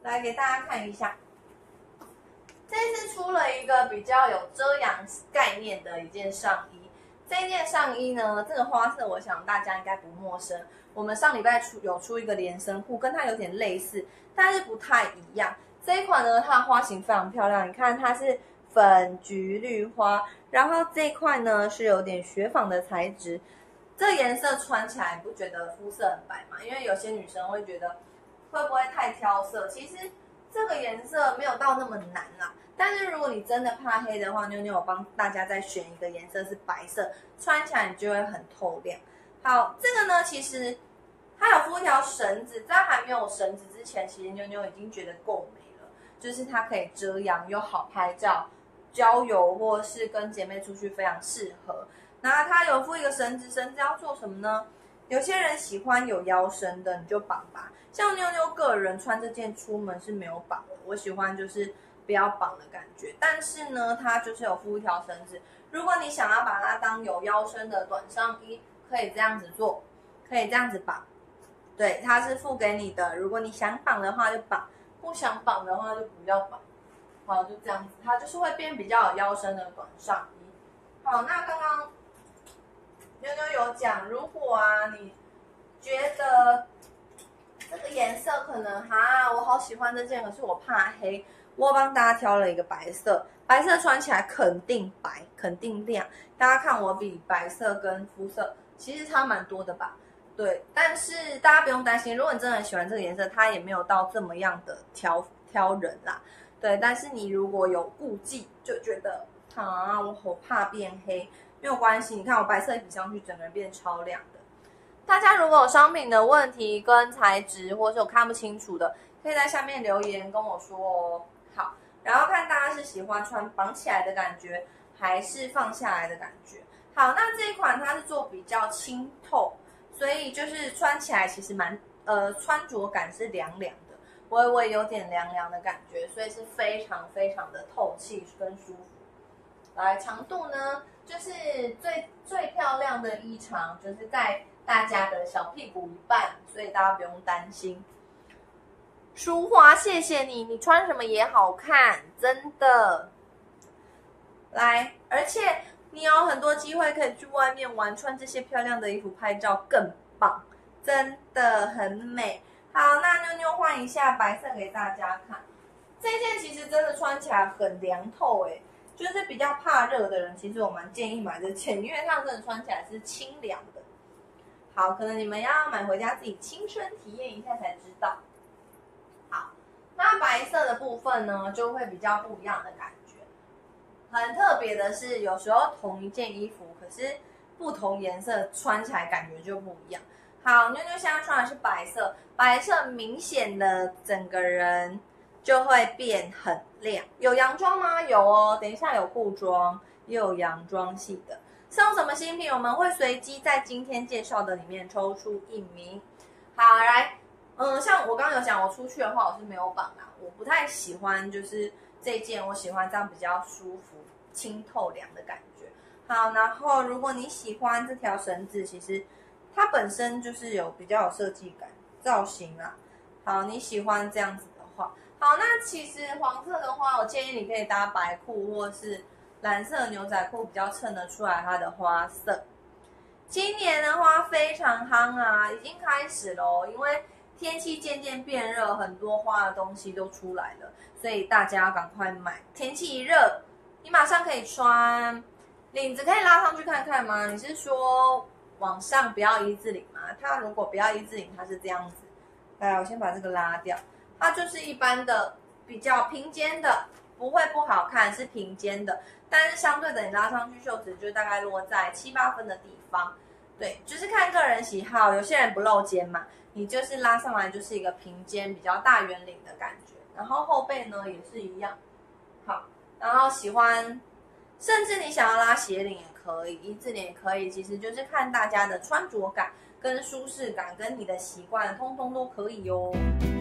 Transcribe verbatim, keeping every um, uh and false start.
来给大家看一下。这次出了一个比较有遮阳概念的一件上衣。这件上衣呢，这个花色我想大家应该不陌生。我们上礼拜出有出一个连身裤，跟它有点类似，但是不太一样。这一款呢，它的花型非常漂亮，你看它是粉橘绿花，然后这一块呢是有点雪纺的材质。这个颜色穿起来，你不觉得肤色很白吗？因为有些女生会觉得会不会太挑色？其实这个颜色没有到那么难啦。但是如果你真的怕黑的话，妞妞有帮大家再选一个颜色是白色，穿起来你就会很透亮。好，这个呢，其实它有附一条绳子，在还没有绳子之前，其实妞妞已经觉得够美了，就是它可以遮阳又好拍照，郊游或是跟姐妹出去非常适合。那它有附一个绳子，绳子要做什么呢？有些人喜欢有腰身的，你就绑吧。像妞妞个人穿这件出门是没有绑的，我喜欢就是不要绑的感觉。但是呢，它就是有附一条绳子，如果你想要把它当有腰身的短上衣，可以这样子做，可以这样子绑。对，它是附给你的，如果你想绑的话就绑，不想绑的话就不要绑。好，就这样子，它就是会变比较有腰身的短上衣。好，那刚刚妞妞有讲，如果啊你觉得这个颜色可能哈，我好喜欢这件，可是我怕黑，我帮大家挑了一个白色，白色穿起来肯定白，肯定亮。大家看我比白色跟肤色其实差蛮多的吧？对，但是大家不用担心，如果你真的很喜欢这个颜色，它也没有到这么样的挑挑人啦。对，但是你如果有顾忌，就觉得啊，我好怕变黑。没有关系，你看我白色一比上去，整个人变超亮的。大家如果有商品的问题跟材质，或是有看不清楚的，可以在下面留言跟我说哦。好，然后看大家是喜欢穿绑起来的感觉，还是放下来的感觉。好，那这一款它是做比较清透，所以就是穿起来其实蛮呃穿着感是凉凉的，微微有点凉凉的感觉，所以是非常非常的透气跟舒服。来，长度呢，就是最最漂亮的衣长，就是在大家的小屁股一半，所以大家不用担心。淑华，谢谢你，你穿什么也好看，真的。来，而且你有很多机会可以去外面玩，穿这些漂亮的衣服拍照更棒，真的很美。好，那妞妞换一下白色给大家看。这件其实真的穿起来很凉透诶。就是比较怕热的人，其实我蛮建议买这件，因为它真的穿起来是清凉的。好，可能你们要买回家自己亲身体验一下才知道。好，那白色的部分呢，就会比较不一样的感觉。很特别的是，有时候同一件衣服，可是不同颜色穿起来感觉就不一样。好，妞妞现在穿的是白色，白色明显的整个人就会变很亮。有洋装吗？有哦，等一下有裤装，也有洋装系的。送什么新品？我们会随机在今天介绍的里面抽出一名。好，来，嗯，像我刚刚有讲，我出去的话我是没有绑啦，我不太喜欢就是这件，我喜欢这样比较舒服、清透凉的感觉。好，然后如果你喜欢这条绳子，其实它本身就是有比较有设计感、造型啦。好，你喜欢这样子的话。好，那其实黄色的话，我建议你可以搭白裤或是蓝色牛仔裤，比较衬得出来它的花色。今年的花非常夯啊，已经开始咯，因为天气渐渐变热，很多花的东西都出来了，所以大家要赶快买。天气一热，你马上可以穿。领子可以拉上去看看吗？你是说往上不要一字领吗？它如果不要一字领，它是这样子。来，我先把这个拉掉。它就是一般的比较平肩的，不会不好看，是平肩的，但是相对的你拉上去袖子就大概落在七八分的地方。对，就是看个人喜好，有些人不露肩嘛，你就是拉上来就是一个平肩比较大圆领的感觉，然后后背呢也是一样。好，然后喜欢，甚至你想要拉斜领也可以，一字领也可以，其实就是看大家的穿着感跟舒适感跟你的习惯，通通都可以哟。